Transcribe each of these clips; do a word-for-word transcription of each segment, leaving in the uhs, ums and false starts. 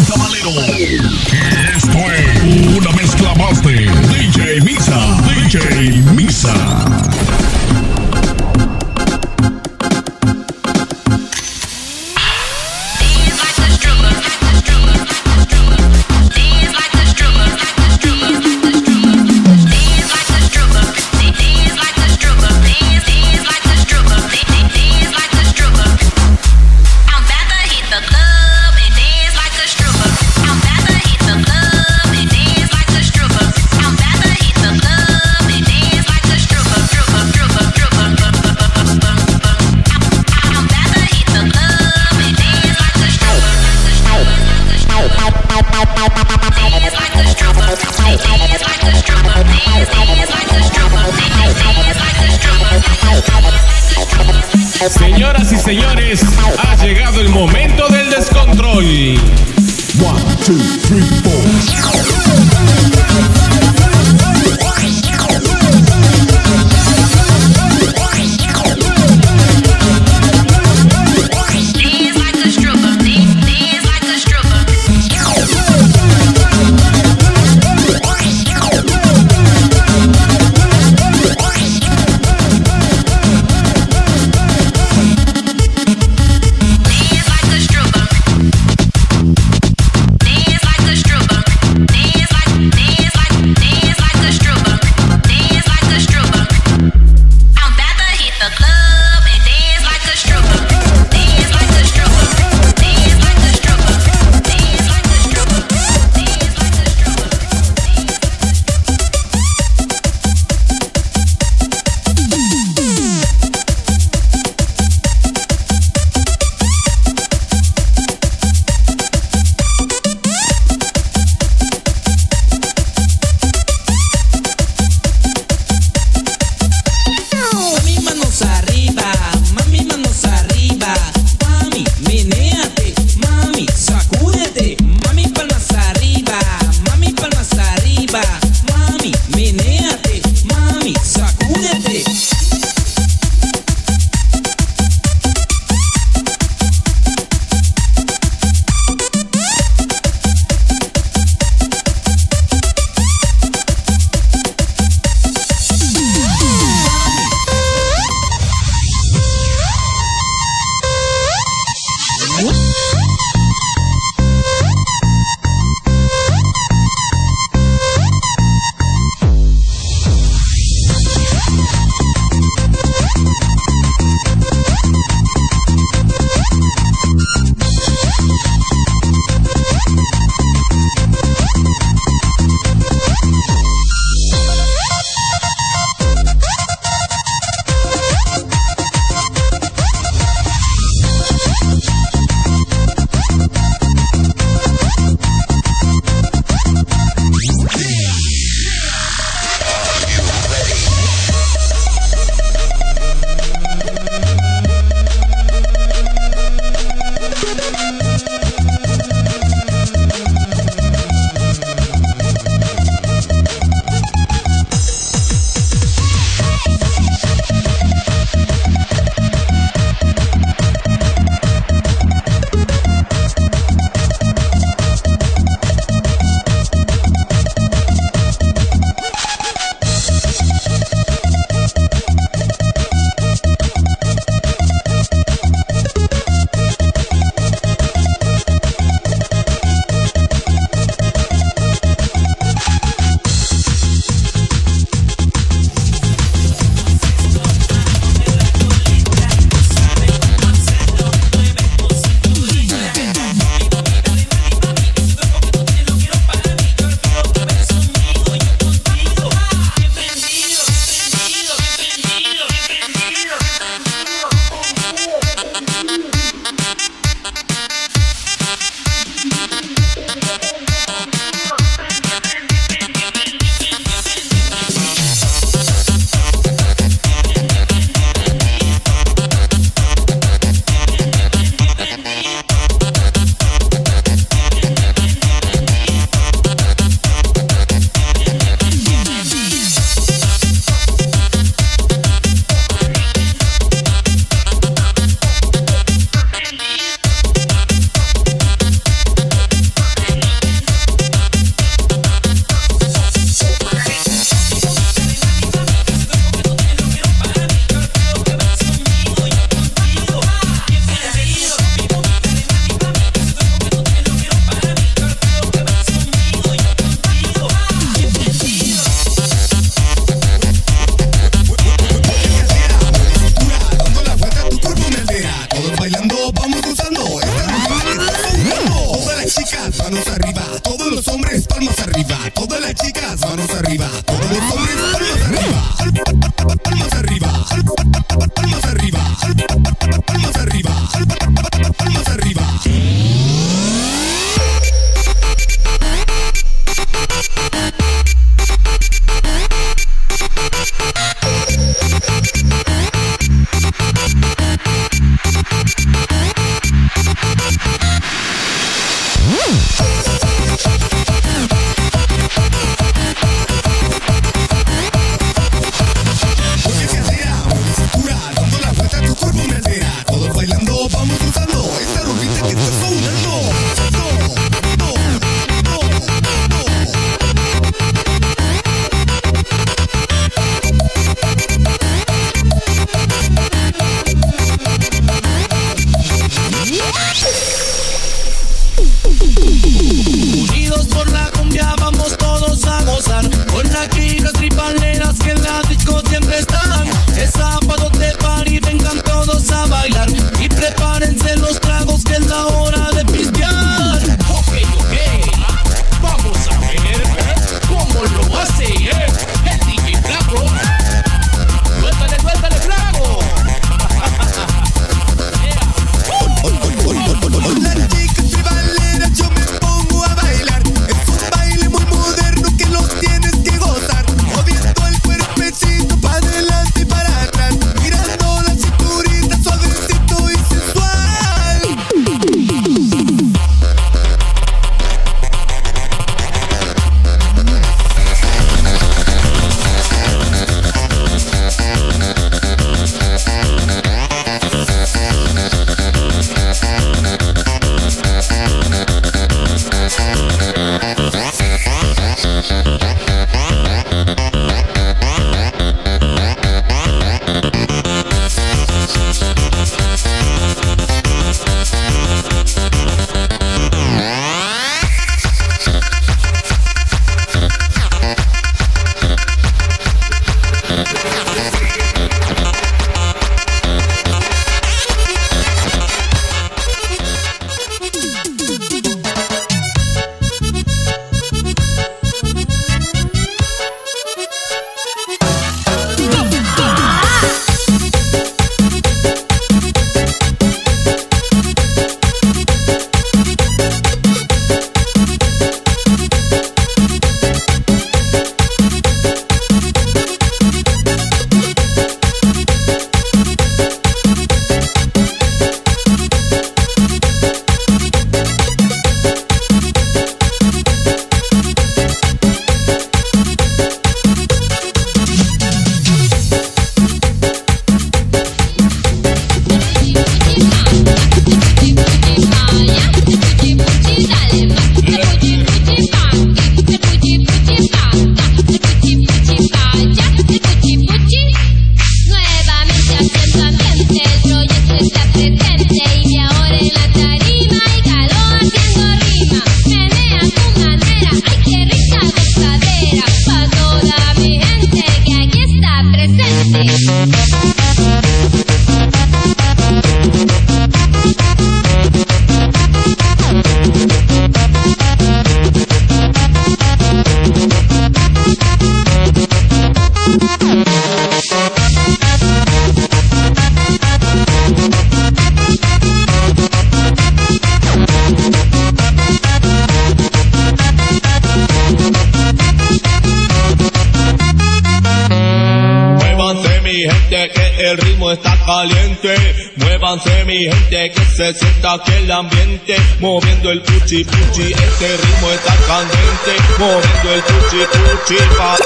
tamalero. Esto es una mezcla más de D J Misa, D J Misa. Señoras y señores, ha llegado el momento del descontrol. One, two, three, four. Dance like a stripper. manos arriba. Todos los hombres, palmas arriba. Todas las chicas, manos arriba. Todos los hombres, palmas arriba. Palmas arriba. Palmas arriba. Palmas arriba. Palmas arriba. Unidos por la cumbia vamos todos a gozar, con las chicas tripaleras que en la disco siempre están. Es sábado de party, vengan todos a bailar y prepárense los tragos que es la hora de pistear. Ok, ok, vamos a ver cómo lo hace eh, el D J Flaco. Suéltale, suéltale, Flaco. Las chicas tribaleras yo me pongo a bailar. Es un baile muy moderno que lo tienes que gozar, moviendo el cuerpecito para adelante y para atrás, girando la cinturita suavecito y sensual. Que el ritmo está caliente, muévanse mi gente, que se sienta aquí el ambiente, moviendo el puchi puchi, este ritmo está candente, moviendo el puchi puchi pa.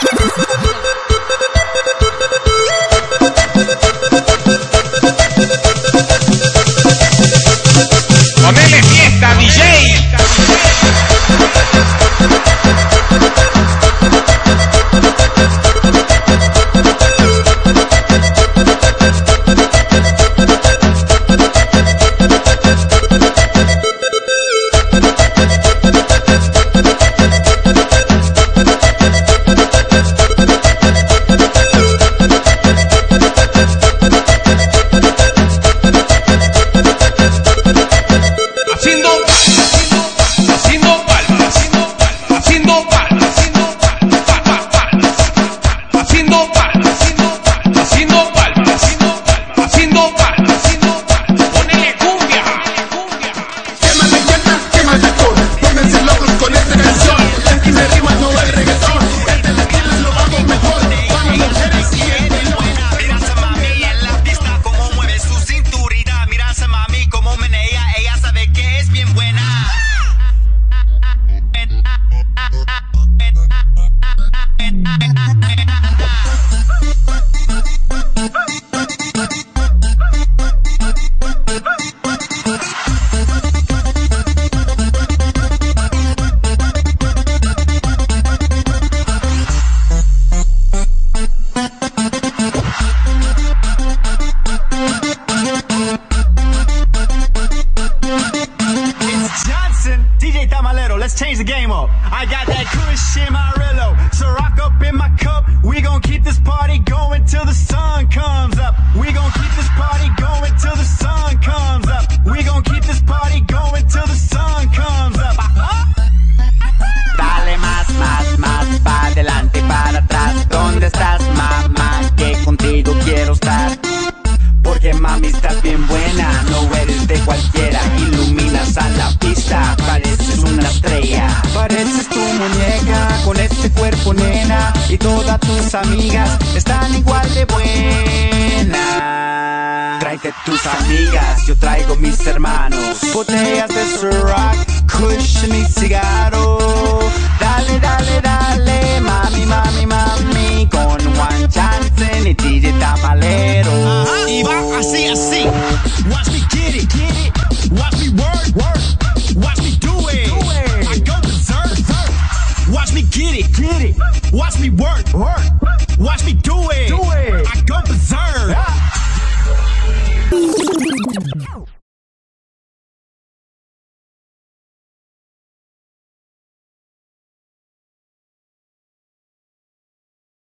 Ponele fiesta, D J. D J Tamalero, let's change the game up. I got that Kush in my Rillo, so rock up in my cup. We gon' keep this party going till the sun comes up. We gon' keep this party going till the sun comes up. We gon' keep this party going till the sun comes up. Dale más, más, más, pa' adelante y para atrás. ¿Dónde estás, mamá? Que contigo quiero estar. Porque mami estás bien buena, no eres de cualquiera. Iluminas a la pista, pareces una estrella. Pareces tu muñeca con este cuerpo, nena. Y todas tus amigas están igual de buenas. Tráete tus amigas, yo traigo mis hermanos. Botellas de Ciroc, Kush y cigarro. Dale, dale, dale, mami, mami, mami. Con Juan Jansen y D J Tamalero. Y va